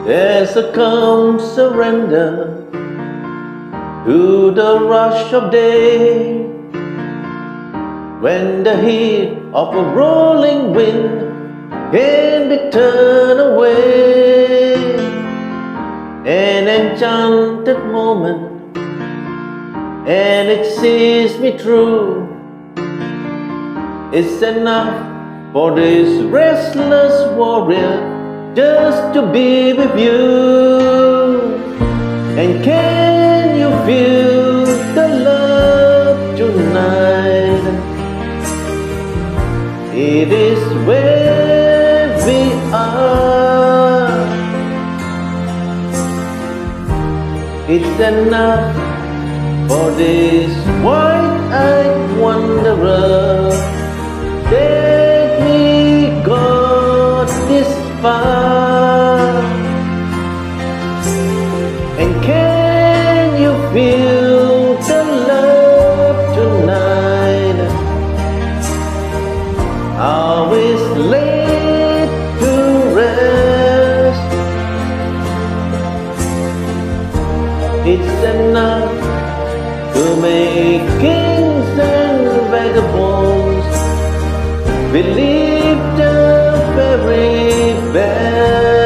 There's a calm surrender to the rush of day, when the heat of a rolling wind can be turned away. An enchanted moment, and it sees me through. It's enough for this restless warrior just to be with you. And can you feel the love tonight? It is where we are. It's enough for this wide-eyed wanderer that we got this far. And can you feel the love tonight? How is laid to rest? It's enough to make kings and vagabonds believe the very best.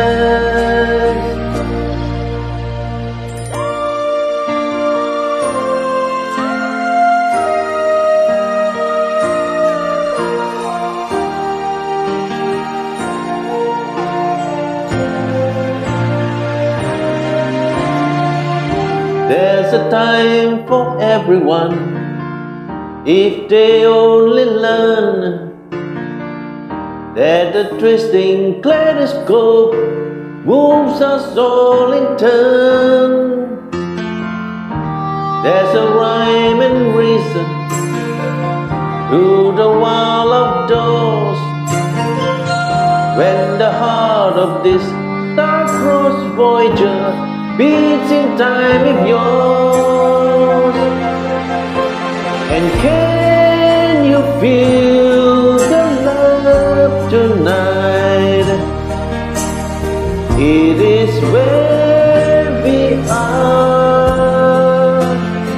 There's a time for everyone, if they only learn that the twisting kaleidoscope moves us all in turn. There's a rhyme and reason to the wild outdoors, when the heart of this star-crossed voyager beats in time with yours. And can you feel the love tonight? It is where we are.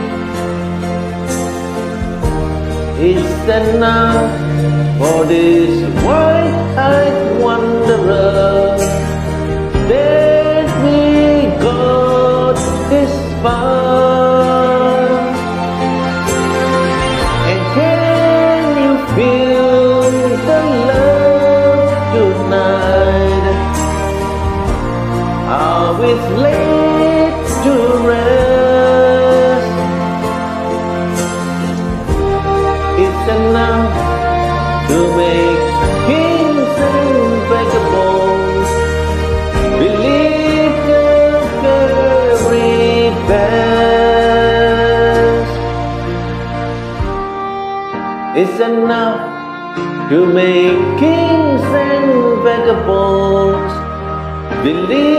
It's enough for this wide-eyed wanderer that we got this far. And can you feel the love tonight? How it's laid to rest. It's enough to make kings and vagabonds believe the very best. It's enough to make kings and vagabonds believe